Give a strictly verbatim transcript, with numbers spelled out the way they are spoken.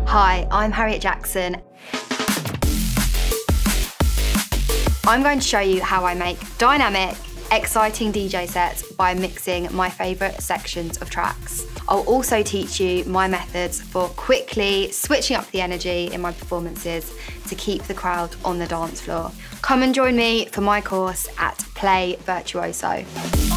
Hi, I'm Harriet Jaxxon. I'm going to show you how I make dynamic, exciting D J sets by mixing my favourite sections of tracks. I'll also teach you my methods for quickly switching up the energy in my performances to keep the crowd on the dance floor. Come and join me for my course at Play Virtuoso.